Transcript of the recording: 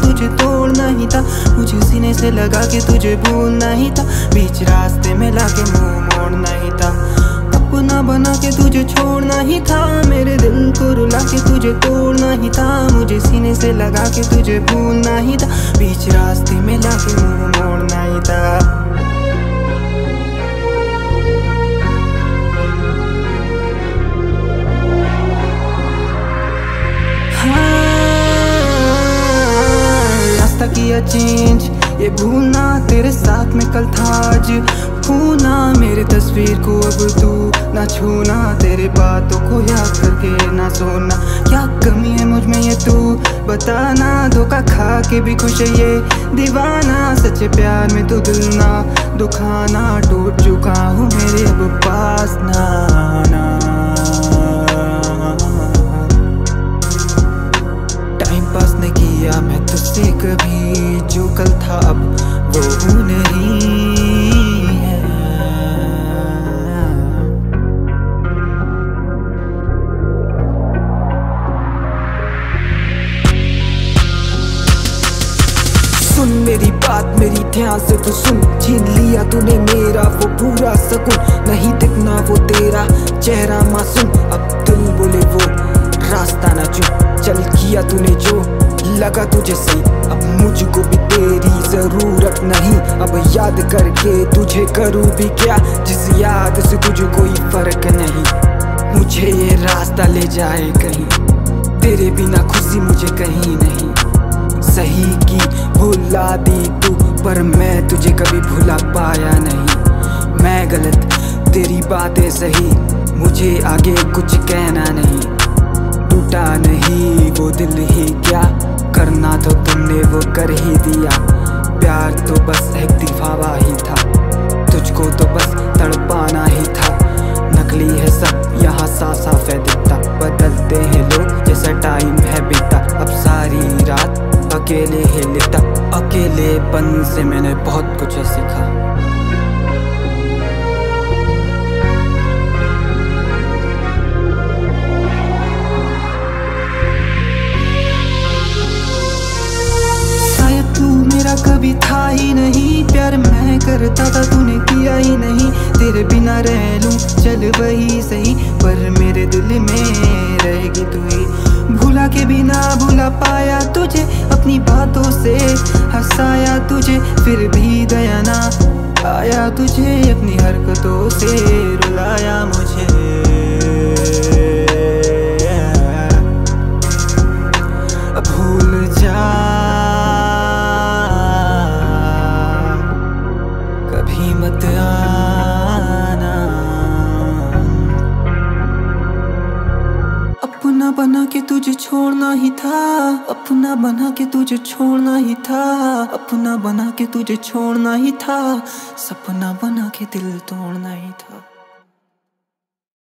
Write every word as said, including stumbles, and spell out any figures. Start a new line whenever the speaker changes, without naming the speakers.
तुझे तोड़ना ही था, मुझे सीने से लगा के तुझे भूलना ही था, बीच रास्ते में लाके मुंह मोड़ना ही था। अपना बना के तुझे छोड़ना ही था, मेरे दिल को रुला के तुझे तोड़ना ही था, मुझे सीने से लगा के तुझे भूलना ही था, बीच रास्ते में लाके मुंह मोड़ना ही था। किया चेंज ये भूलना तेरे साथ में कल था, आज छूना मेरे तस्वीर को अब तू ना छूना, तेरे बातों को याद करके ना सोना। क्या कमी है मुझ में ये तू बताना, धोखा खा के भी खुश है ये दीवाना, सच्चे प्यार में तू दिल ना दुखाना, टूट चुका हूँ मेरे अब पास ना आना। टाइम पास नहीं किया मैं तुझसे कभी, जो कल था अब वो नहीं है। सुन मेरी बात मेरी ध्यान से तू सुन, छीन लिया तूने मेरा वो पूरा सुकून, नहीं दिखना वो तेरा चेहरा मासूम, अब दिल बोले वो रास्ता ना चुन। चल किया तूने जो लगा तुझे सही, अब मुझको भी तेरी जरूरत नहीं, अब याद करके तुझे करूँ भी क्या, जिस याद से तुझे कोई फर्क नहीं, मुझे ये रास्ता ले जाए कहीं, तेरे बिना खुशी मुझे कहीं नहीं। सही की भुला दी तू पर मैं तुझे कभी भुला पाया नहीं, मैं गलत तेरी बातें सही, मुझे आगे कुछ कहना नहीं, टूटा नहीं वो दिल ही क्या, करना तो तुमने वो कर ही दिया, प्यार तो बस एक दिखावा ही था, तुझको तो बस तड़पाना ही था, नकली है सब यहाँ साफ साफ है दिखता, बदलते हैं लोग जैसा टाइम है बीता, अब सारी रात अकेले ही लेता, अकेलेपन से मैंने बहुत कुछ सीखा। कभी था ही नहीं प्यार मैं करता था तूने किया ही नहीं, तेरे बिना रह लूं चल वही सही, पर मेरे दिल में रहेगी तू ही, भूला के बिना भूला पाया तुझे, अपनी बातों से हंसाया तुझे, फिर भी दया ना आया तुझे, अपनी हरकतों से रुलाया मुझे। भूल जा मत आना, अपना बना के तुझे छोड़ना ही था, अपना बना के तुझे छोड़ना ही था, अपना बना के तुझे छोड़ना ही था, सपना बना के दिल तोड़ना ही था।